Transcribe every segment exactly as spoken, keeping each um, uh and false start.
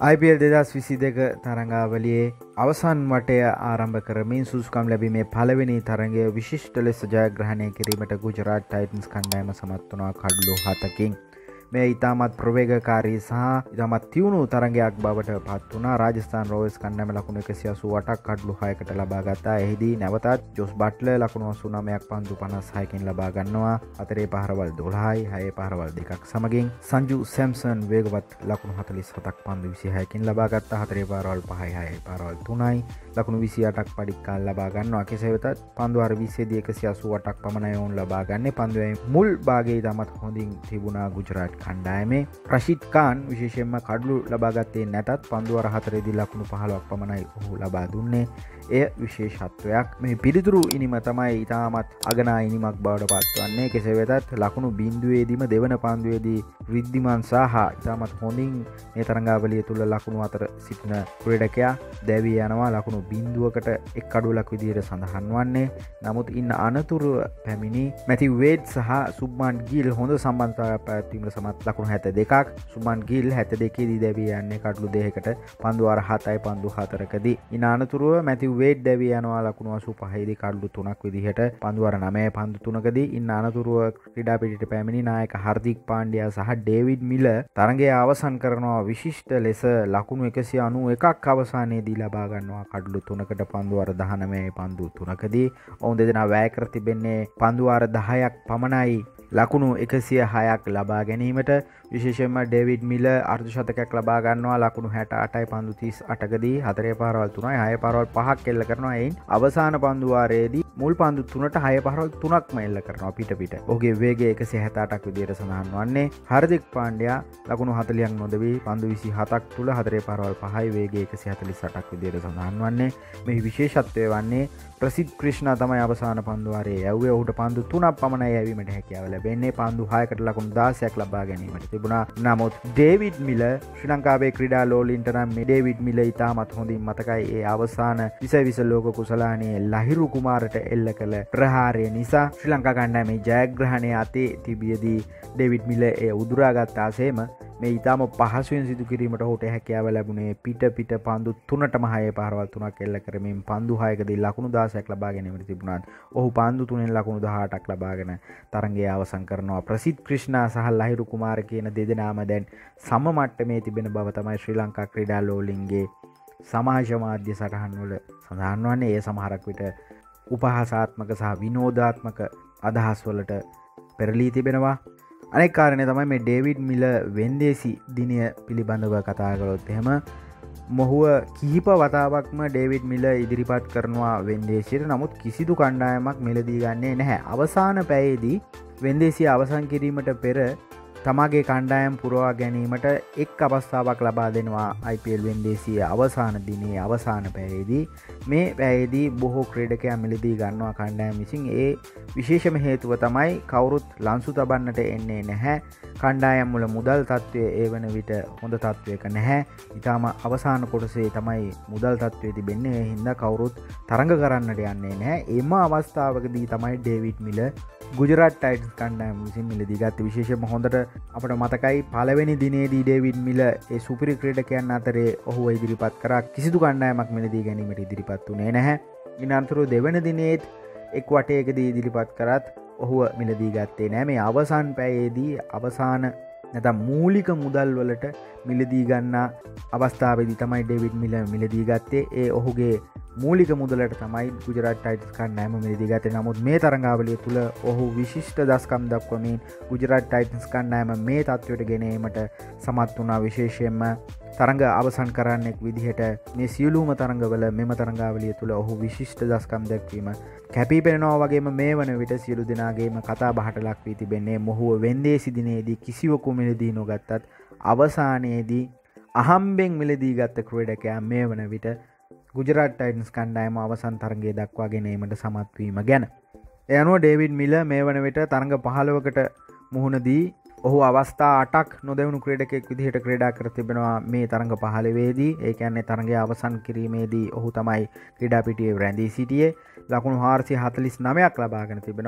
I P L දෙදස් විසි දෙක තරඟාවලියේ අවසන් වටය ආරම්භ කරමින් සුසුකම් ලැබීමේ පළවෙනි තරඟය විශිෂ්ට ලෙස ජයග්‍රහණය කිරීමට ගුජරාට් ටයිටන්ස් කණ්ඩායම සමත් වුණා කඩලු හතකින්. මේ ඉතාමත් ප්‍රවේගකාරී සහ ඉතාමත් තියුණු තරඟයක් බවට පත් වුණා. රාජස්ථාන් රොයල්ස් කණ්ඩායම ලකුණු එකසිය අසූ අටක් කඩලු හයකට ලබා ගත්තා. එහිදී නැවතත් ජොස් බට්ලර් ලකුණු අසූ නවයක් පන්දු පනස් හයකින් ලබා ගන්නවා. හතරේ පහරවල් දොළහයි, හයේ පහරවල් දෙකක් සමගින් සංජු සැම්සන් වේගවත් ලකුණු හතළිස් හතක් පන්දු විසිහයකින් ලබා ගත්තා. හතරේ පහරවල් පහයි, හයේ පහරවල් තුනයි ලකුණු විසි අටක් පඩික්කාල් ලබා ගන්නවා. කෙසේ වෙතත් පන්දු අර විසියේදී එකසිය අසූ අටක් පමණයි ඔවුන් ලබා ගන්නේ. පන්දුවේ මුල් භාගයේ ඉතාමත් හොඳින් තිබුණා ගුජරාට් කණ්ඩායමේ. රෂිද් ඛාන් විශේෂයෙන්ම කඩලු ලබාගත්තේ නැතත් පන්දු අර හතරේදී ලකුණු පහළොවක් පමණයි ඔහු ලබා දුන්නේ. එය විශේෂත්වයක්. මේ පිළිතුරු ඉනිම තමයි ඉතාමත් අගනා ඉනිමක් බවට පත්වන්නේ. කෙසේ වෙතත් ලකුණු බිඳුවේදීම දෙවන පන්දුවේදී රිද්දිමන් සාහා ඉතාමත් හොඳින් මේ තරඟාවලිය තුල ලකුණු අතර සිටින ක්‍රීඩකයා දැවී යනවා. ලකුණු බිඳුවකට එක් කඩුවලක් විදිහට සඳහන් වන්නේ. නමුත් ඉන්න අනතුරුව පැමිණි මැතිව් වේඩ් සහ සුබ්මන් ගිල් හොඳ සම්බන්ධතාවයක් පැවැත්වීමට සමත් ලකුණු හැත්තෑ දෙකක්. සුබ්මන් ගිල් හැත්තෑ දෙකේදී දැවී යන්නේ කඩලු දෙකකට පන්දු අර හතයි පන්දු හතරකදී. ඉන්න අනතුරුව මැතිව් වේඩ් දැවී යනවා ලකුණු අසූ පහේදී කඩලු තුනක් විදිහට පන්දු අර නවය පන්දු තුනකදී. ඉන්න අනතුරුව ක්‍රීඩා පිටියට පැමිණි නායක හර්දික් පාණ්ඩියා සහ ඩේවිඩ් මිල තරඟය අවසන් කරනවා විශිෂ්ට ලෙස ලකුණු එකසිය අනූ එකක් අවසානයේදී ලබා ගන්නවා කඩලු තුනකට පන්දු අර දහනවය පන්දු තුනකදී. ඔවුන් දෙදෙනා වැය කර තිබෙන්නේ පන්දු අර දහයක් පමණයි ලකුණු එකසිය හයක් ලබා ගැනීමට. විශේෂයෙන්ම ඩේවිඩ් මිල අර්ධ ශතකයක් ලබා ගන්නවා ලකුණු හැට අටයි පන්දු තිස් අටකදී. හතරේ පහරවල් තුනයි, හයේ පහරවල් පහක් එල්ල කරනවා. එයින් අවසාන පන්දු වාරයේදී මුල් පන්දු තුනට හය පහරවල් තුනක්ම එල්ල කරනවා පිට පිට. ඔහුගේ වේගය එකසිය හැත්තෑ අටක් විදිහට සඳහන් වන්නේ. හර්දික් පාණ්ඩියා ලකුණු හතළියක් නොදවී පන්දු විසි හතක් තුල හතරේ පහරවල් පහයි වේගය එකසිය හතළිස් අටක් විදිහට සඳහන් වන්නේ. මේ විශේෂත්වය වන්නේ ප්‍රසිද් ක්‍රිෂ්ණා තමයි අවසාන පන්දු වාරයේ යවුවේ. ඔහුට පන්දු තුනක් පමණයි යැවීමට හැකියාව ලැබෙන්නේ. පන්දු හයකට ලකුණු දාසයක් ලබා ගැනීමට තිබුණා. නමුත් ඩේවිඩ් මිල ශ්‍රී ලංකාවේ ක්‍රීඩා ලෝලීන්ට නම් මේ ඩේවිඩ් මිල ඉතාමත් හොඳින් මතකයි. ඒ අවසාන විස විස ලෝක කුසලානයේ ලහිරු කුමාරට එල්ල කළ ප්‍රහාරය නිසා ශ්‍රී ලංකා කණ්ඩායමේ ජයග්‍රහණය අතේ තිබියදී ඩේවිඩ් මිල එය උදුරාගත්තාසේම මේ ඉතාම පහසුවෙන් සිදු කිරීමට ඔහුට හැකියාව ලැබුණේ පිට පිට පන්දු තුනටම හයේ පහරවල් තුනක් එල්ල කරමින් පන්දු හයකදී ලකුණු දාසයක් ලබා ගැනීමට තිබුණාත් ඔහු පන්දු තුනෙන් ලකුණු දහඅටක් ලබාගෙන තරඟය අවසන් කරනවා. ප්‍රසිද් ක්‍රිෂ්ණා සහ ලහිරු කුමාර කියන දෙදෙනාම දැන් සම මට්ටමේ තිබෙන බව තමයි ශ්‍රී ලංකා ක්‍රීඩා ලෝලින්ගේ සමාජ මාධ්‍ය සටහන් වල සඳහන් වන්නේ. ඒ සමහරක් විට උපහාසාත්මක සහ විනෝදාත්මක අදහස් වලට පෙරලී තිබෙනවා. අනෙක් කාරණය තමයි මේ ඩේවිඩ් මිල වෙන්දේසි දිනය පිළිබඳව කතා කළොත් එහෙම මොහුව කිහිප වතාවක්ම ඩේවිඩ් මිල ඉදිරිපත් කරනවා වෙන්දේසියට. නමුත් කිසිදු කණ්ඩායමක් මිලදී ගන්නේ නැහැ. අවසාන පැයේදී වෙන්දේසිය අවසන් කිරීමට පෙර තමාගේ කණ්ඩායම් පුරවා ගැනීමට එක් අවස්ථාවක් ලබා දෙනවා I P L වෙන්දේසිය අවසාන දිනේ අවසාන පැයේදී. මේ පැයේදී බොහෝ ක්‍රීඩකයන් මිලදී ගන්නවා කණ්ඩායම විසින්. ඒ විශේෂම හේතුව තමයි කවුරුත් ලන්සු තබන්නට එන්නේ නැහැ. කණ්ඩායම් වල මුදල් තත්ත්වය ඒ වන විට හොඳ තත්ත්වයක නැහැ. ඊටම අවසාන කොටසේ තමයි මුදල් තත්ත්වය තිබෙන්නේ. ඒ හින්දා කවුරුත් තරඟ කරන්නට යන්නේ නැහැ. එම අවස්ථාවකදී තමයි ඩේවිඩ් මිල ගුජරාට් ටයිටන්ස් කණ්ඩායම විසින් මිලදී ගත්තේ. විශේෂයෙන්ම හොඳට අපට මතකයි පළවෙනි දිනේදී ඩේවිඩ් මිල ඒ සුපිරි ක්‍රීඩකයන් අතරේ ඔහුව ඉදිරිපත් කරා. කිසිදු කණ්ඩායමක් මිලදී ගැනීමට ඉදිරිපත් වුණේ නැහැ. ඉන් අනතුරුව දෙවන දිනේත් එක් වටයකදී ඉදිරිපත් කරත් ඔහුව මිලදී ගත්තේ නැහැ. මේ අවසන් පැයේදී අවසාන නැත්නම් මූලික මුදල් වලට මිලදී ගන්නා අවස්ථාවේදී තමයි ඩේවිඩ් මිල මිලදී ගත්තේ. ඒ ඔහුගේ මූලික මුදලට තමයි ගුජරාට් ටයිටන්ස් කණ්ඩායම මිලදී ගත්තේ. නමුත් මේ තරඟාවලිය තුල ඔහු විශිෂ්ට දස්කම් දක්වමින් ගුජරාට් ටයිටන්ස් කණ්ඩායම මේ තත්ත්වයට ගෙන ඒමට සමත් වුණා. විශේෂයෙන්ම තරඟ අවසන් කරන්නෙක් විදිහට මේ සියලුම තරඟවල මෙම තරඟාවලිය තුල ඔහු විශිෂ්ට දස්කම් දැක්වීම කැපී පෙනෙනවා. වගේම මේ වන විට සියලු දෙනාගේම කතා බහට ලක් වී තිබෙන්නේ මොහුව වෙන්දේසි දිනේදී කිසිවකු මිලදී නොගත්තත් අවසානයේදී අහම්බෙන් මිලදී ගත්ත ක්‍රීඩකයා මේ වන විට ගුජරාට් ටයිටන්ස් කණ්ඩායම අවසන් තරඟය දක්වා ගැනීමට සමත් වීම ගැන. ඒ අනුව ඩේවිඩ් මිල මේ වන විට තරඟ පහළොවකට මුහුණ දී ඔහු අවස්ථා අටක් නොදැවුණු ක්‍රීඩකයෙක් විදිහට ක්‍රීඩා කර තිබෙනවා මේ තරඟ පහළොවේදී. ඒ කියන්නේ තරඟය අවසන් කිරීමේදී ඔහු තමයි ක්‍රීඩා පිටියේ රැඳී සිටියේ. ලකුණු හාරසිය හතළිස් නවයක් ලබාගෙන තිබෙනවා.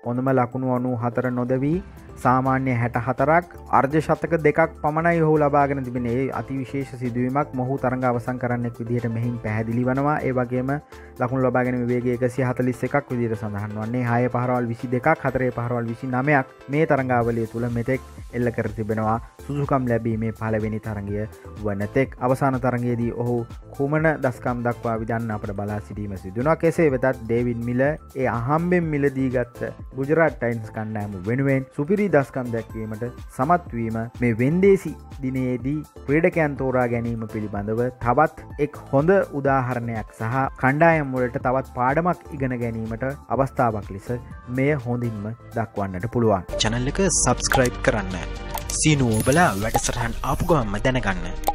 හොඳම ලකුණු අනූහතර නොදවී සාමාන්‍ය හැට හතරක් අර්ධ ශතක දෙකක් පමණයි ඔහු ලබාගෙන තිබෙනේ. ඒ අතිවිශේෂ සිදුවීමක් මොහු තරඟ අවසන් කරන්නෙක් විදිහට මෙහින් පැහැදිලි වනවා. ඒ වගේම ලකුණු ලබා ගැනීම වේගය එකසිය හතළිස් එකක් විදිහට සඳහන් වන්නේ. හය පහරවල් විසි දෙකක් හතරේ පහරවල් විසි නවයක් මේ තරඟාවලිය තුල මෙතෙක් එල්ල කර තිබෙනවා. සුසුකම් ලැබීමේ පළවෙනි තරඟය වනතෙක් අවසාන තරඟයේදී ඔහු කුමන දස්කම් දක්වා විදන්න අපට බලා සිටීම සිදු වෙනවා. කෙසේ වෙතත් ඩේවිඩ් මිල ඒ අහම්බෙන් මිලදී ගත්ත ගුජරාට් ටයිටන්ස් කණ්ඩායම වෙනුවෙන් සුපිරි දස්කම් දැක්වීමට සමත් වීම මේ වෙන්දේසි දිනයේදී ක්‍රීඩකයන් තෝරා ගැනීම පිළිබඳව තවත් එක් හොඳ උදාහරණයක් සහ කණ්ඩායම් වලට තවත් පාඩමක් ඉගෙන ගැනීමට අවස්ථාවක් ලෙස මෙය හොඳින්ම දක්වන්නට පුළුවන්. channel එක subscribe කරන්න. සීනුව ඔබලා වැඩසටහන් ආපු ගමන්ම දැනගන්න.